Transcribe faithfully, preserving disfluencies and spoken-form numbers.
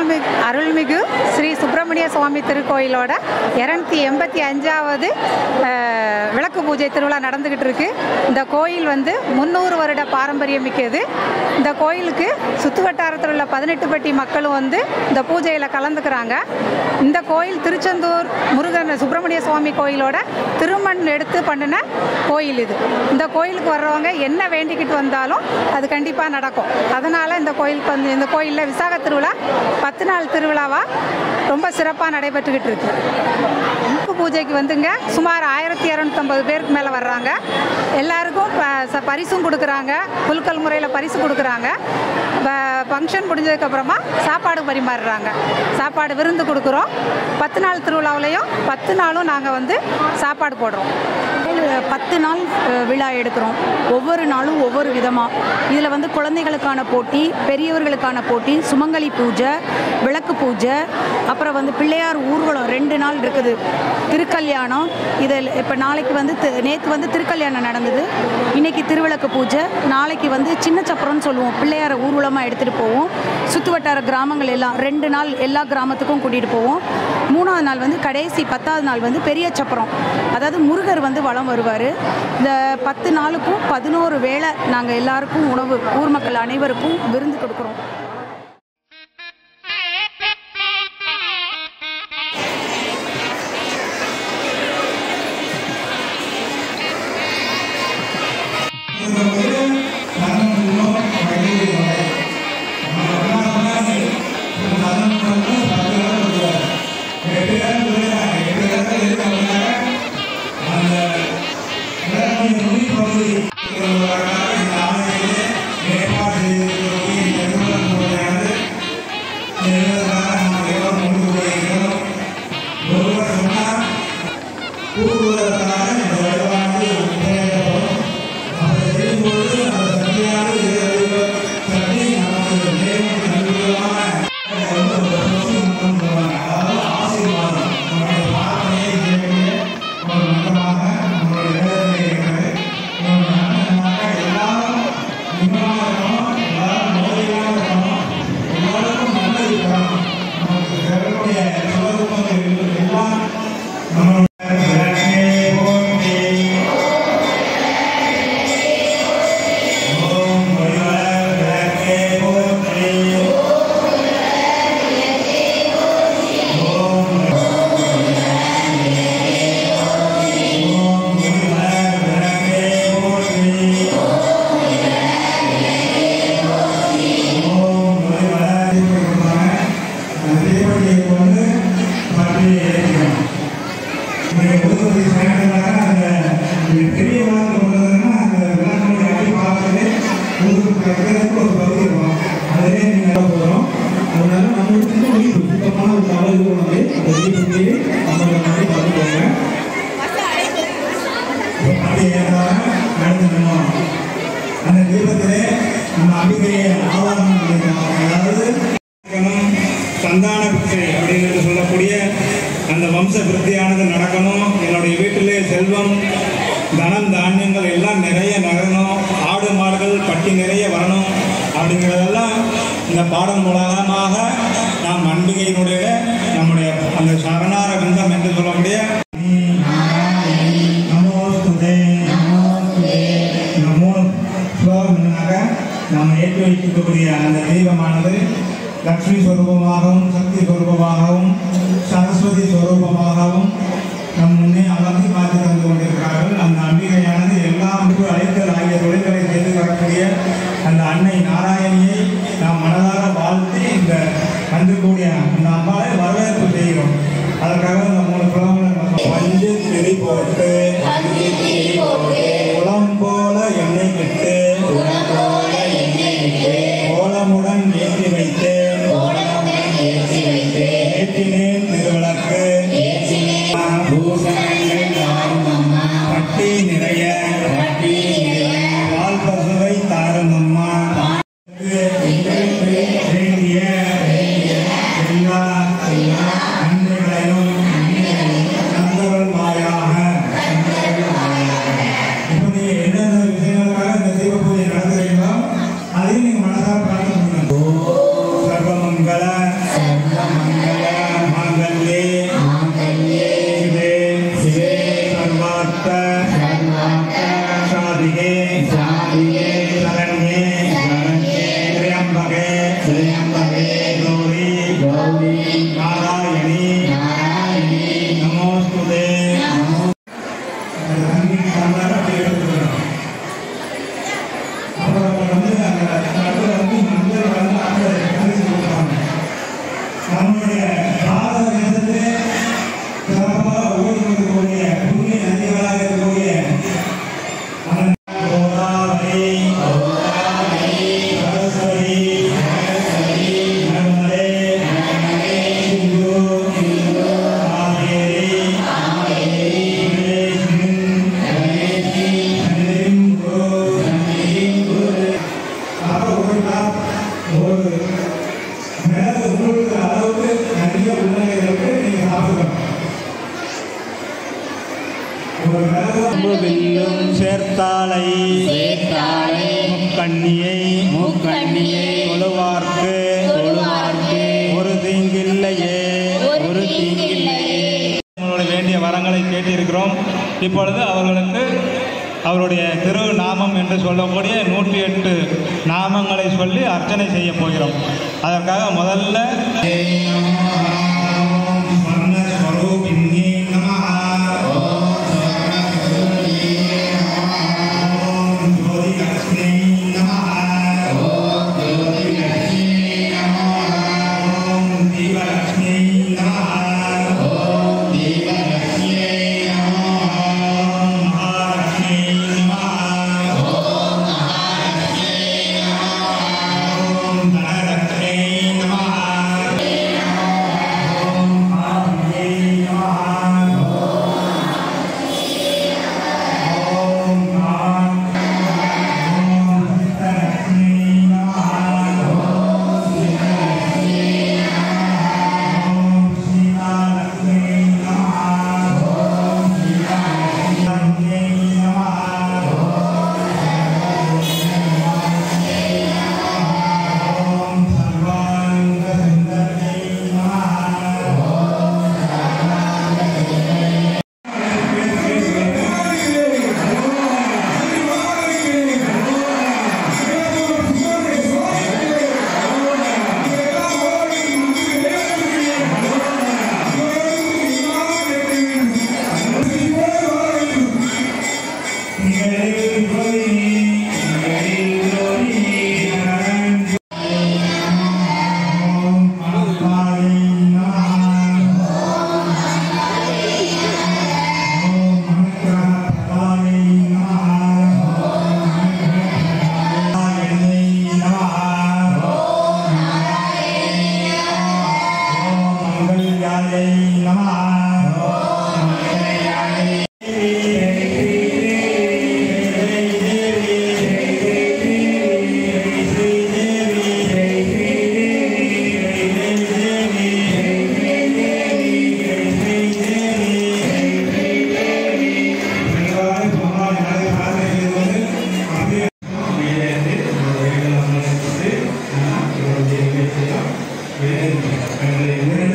அருள்மிகு அருள்மிகு ஸ்ரீ சுப்பிரமணிய சுவாமி திருக்கோயிலோட இரநூத்தி எண்பத்தி அஞ்சாவது விளக்கு பூஜை திருவிழா நடந்துக்கிட்டு இருக்கு. இந்த கோயில் வந்து முந்நூறு வருட பாரம்பரியம் மிக்கது. இந்த கோயிலுக்கு சுற்று வட்டாரத்தில் உள்ள பதினெட்டு பட்டி மக்களும் வந்து இந்த பூஜையில் கலந்துக்கிறாங்க. இந்த கோயில் திருச்செந்தூர் முருகன் சுப்பிரமணிய சுவாமி கோயிலோட திருமண் எடுத்து பண்ணின கோயில் இது. இந்த கோயிலுக்கு வர்றவங்க என்ன வேண்டிக்கிட்டு வந்தாலும் அது கண்டிப்பாக நடக்கும். அதனால் இந்த கோயிலுக்கு வந்து இந்த கோயிலில் விசாக திருவிழா பத்து நாள் திருவிழாவாக ரொம்ப சிறப்பாக நடைபெற்றுக்கிட்டு இருக்கு. விளக்கு பூஜைக்கு வந்துங்க சுமார் ஆயிரத்தி இரநூத்தம்பது பேருக்கு மேலே வர்றாங்க. எல்லாருக்கும் பரிசும் கொடுக்குறாங்க. குலுக்கல் முறையில் பரிசு கொடுக்குறாங்க. ஃபங்க்ஷன் முடிஞ்சதுக்கப்புறமா சாப்பாடு பரிமாறுறாங்க. சாப்பாடு விருந்து கொடுக்குறோம். பத்து நாள் திருவிழாவிலையும் பத்து நாளும் நாங்கள் வந்து சாப்பாடு போடுறோம். பத்து நாள் விழா எடுக்கிறோம். ஒவ்வொரு நாளும் ஒவ்வொரு விதமாக. இதில் வந்து குழந்தைகளுக்கான போட்டி, பெரியவர்களுக்கான போட்டி, சுமங்கலி பூஜை, விளக்கு பூஜை, அப்புறம் வந்து பிள்ளையார் ஊர்வலம் ரெண்டு நாள் இருக்குது. திருக்கல்யாணம். இதில் இப்போ நாளைக்கு வந்து நேற்று வந்து திருக்கல்யாணம் நடந்தது. இன்றைக்கி திருவிளக்கு பூஜை. நாளைக்கு வந்து சின்ன சப்பரம்னு சொல்லுவோம். பிள்ளையாரை ஊர்வலமாக எடுத்துகிட்டு போவோம். சுற்று வட்டார கிராமங்கள் எல்லாம் ரெண்டு நாள் எல்லா கிராமத்துக்கும் கூட்டிகிட்டு போவோம். மூணாவது நாள் வந்து கடைசி பத்தாவது நாள் வந்து பெரிய சப்பரம், அதாவது முருகர் வந்து வலம் வருவார். இந்த பத்து நாளுக்கும் பதினோரு வேளை நாங்கள் எல்லாருக்கும் உணவு, ஊர் மக்கள் அனைவருக்கும் விருந்து கொடுக்குறோம். சந்தான பிச்சை அப்படின்னு சொல்லக்கூடிய அந்த வம்ச விருத்தியானது நடக்கணும். என்னுடைய வீட்டிலே செல்வம், தனம், தானியங்கள் எல்லாம் நிறைய நகரணும். ஆடு மாடுகள் பட்டி நிறைய வரணும் அப்படிங்கிறதெல்லாம் இந்த பாடல் மூலமாக நாம் அன்பிகையினுடைய நம்முடைய அந்த சரணார விந்தம் என்று சொல்லக்கூடிய நாம் ஏற்றி வைக்கக்கூடிய அந்த தெய்வமானது லக்ஷ்மி ஸ்வரூபமாகவும் சக்தி ஸ்வரூபமாகவும் சரஸ்வதி ஸ்வரூபமாகவும் நம் முன்னே அமர்ந்து காத்து தந்து கொண்டிருக்கிறார்கள். அந்த அம்பிகையானது எல்லாம் அழைத்தல் ஆகிய தொழில்களை செய்து வரக்கூடிய அந்த அன்னை நாராயணியை நாம் மனதார வாழ்த்தி இந்த வந்திருக்கூடிய இந்த அம்மாவை வரவேற்பு செய்கிறோம். அதற்காக இந்த மூணு குளங்களை பஞ்சு திரி போட்டு குளம் போல எண்ணெய் விட்டு கோலமுடன் ஏற்றி வைத்து ஏற்றினேன் திருவிளக்கு பூசணங்கள் உங்களுக்கு அளவுக்கு நிறைய உள்ளங்களுக்கு நீங்க சாப்பிடணும். வில்லும் சேர்த்தாலை சேர்த்தாலை முக்கண்ணியை முக்கண்ணியை தொழுவார்க்கு தொழுவார்க்கு ஒரு தீங்கில்லையே ஒரு தீங்கில்லையே. அவர்களுடைய வேண்டிய வரங்களை கேட்டிருக்கிறோம். இப்பொழுது அவர்களுக்கு அவருடைய திரு நாமம் என்று சொல்லக்கூடிய நூற்றி எட்டு நாமங்களை சொல்லி அர்ச்சனை செய்ய போகிறோம். அதற்காக முதல்ல Gracias.